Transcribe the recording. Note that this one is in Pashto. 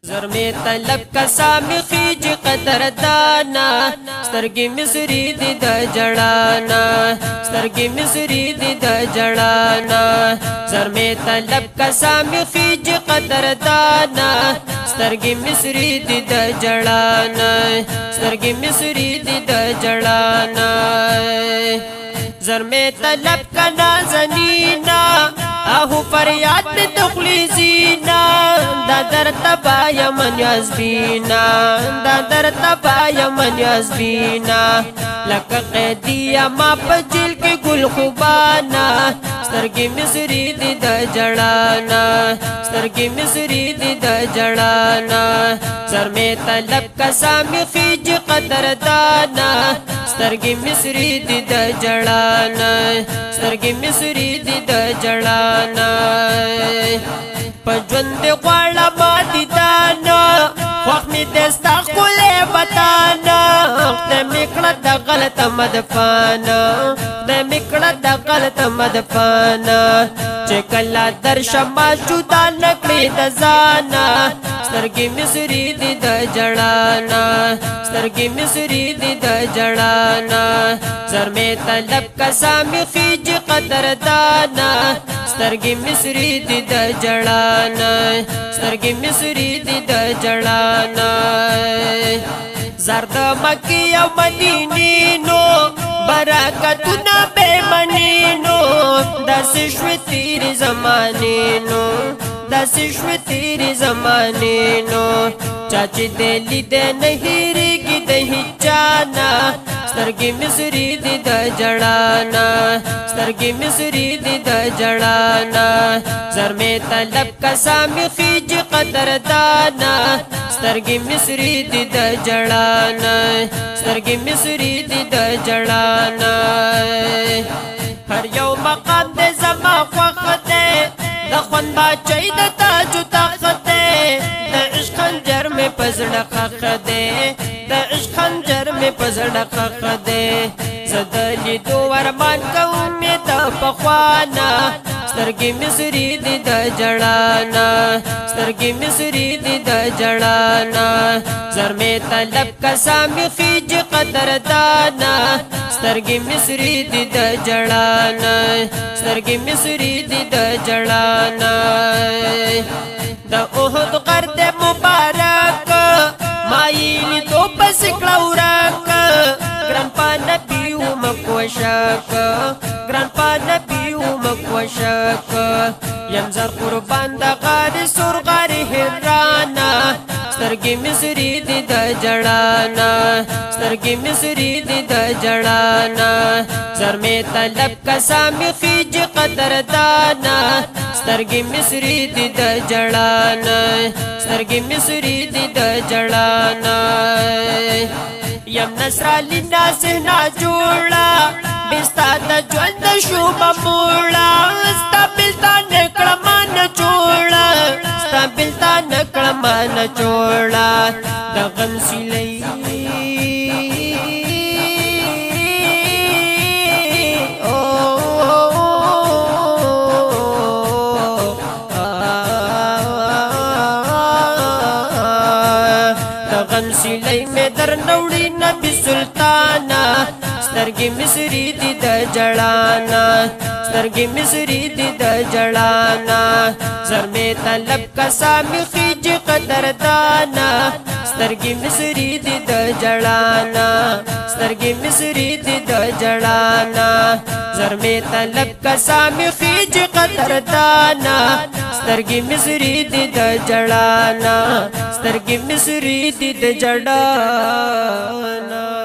زر می طلب کسامی خیج قدر دانا سترگی مصری دی دا جڑانا سترگی مصری دی دا جڑانا زر می طلب کسامی خیج قدر دانا سترگی مصری دی دا جڑانا سترگی مصری دی دا جڑانا زر می طلب کا نازنینا آہو فریاد میں دخلی زینا دادر تبایا من یزبینا دادر تبایا من یزبینا لکا قیدیا ما پجل کے گل خوبانا سترگی مصری دی دا جڑانا سترگی مصری دی دا جڑانا زر میں طلب کسامی خیج قدر دانا سترگی مصری دی دا جڑانا سترگی مصری دی دا جڑانا پجوند غواړه ما دي دانا خوښ مې دستا ښکلی وطانا خدای مې کړه د غلطه مدفانه خدای مې کړه د غلطه مدفانه چې کله درشه ما جدا نه کړې د ځانه سترګې مصري دي د جړانا سترګې مصري دي د جړانا زر مې طلب کسامې خیج قدردانا سترګې مصري دي د جړانا سترګې مصري دي د جړانا زرد مکی او مدینینو برکتونه بے منینو دس شوی تیری زمانینو دس شوی تیری زمانینو چاچی دلی دے نہیں ریگی دے ہچانا سترگی مصری دی دا جڑانا سترگی مصری دی دا جڑانا زر میں طلب کسامی خیج قدردانا سترگی مصری دی دا جڑانا سترگی مصری دی دا جڑانا ہر یو مقام دے زما خوخ دے دا خون باچائی دا تاجو تاخ دے دا عشق خنجر میں پزڑ خخ دے دا عشق خنجر میں پزڑ خخ دے زدلی دو ورمان کومی دا پخوانا سترگی مصری دی دا جڑانا سترگی مصری دی دا جڑانا زر میں طلب کسامی خیج قدردانا سترگی مصری دی دا جڑانا سترگی مصری دی دا جڑانا دا احد غرد مبارک مائلی تو بسکڑا وراک گران پا نبیو مکوشک گران پا نبیو مکوشک یمزر قربان دا غار سر غار حرانا سترگی مصری دی دا جڑانا سترگی مصری دی دا جڑانا زر میں طلب کسامی خیج قدردانا سترگی مصری دی دا جڑانا سترگی مصری دی دا جڑانا یم نصرالی ناسہنا جوڑا بستا دا جوند شوبا موڑا ستا بلتا نکڑا مان چوڑا ستا بلتا نکڑا مان چوڑا دا غم سیلی سیلی میں در نوڑی نبی سلطانا سترگی مصری دی دا جڑانا سترگی مصری دی دا جڑانا زر میں طلب کسامی خیج قدردانا سترگی مصری دی دا جڑانا سترگی مصری دی دا جڑانا زر میں طلب کسامی خیج قدردانا سترگی مصری دی دا جڑانا سترگی مصری دی دا جڑانا